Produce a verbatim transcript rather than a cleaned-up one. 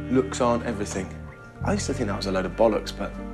looks aren't everything. I used to think that was a load of bollocks, but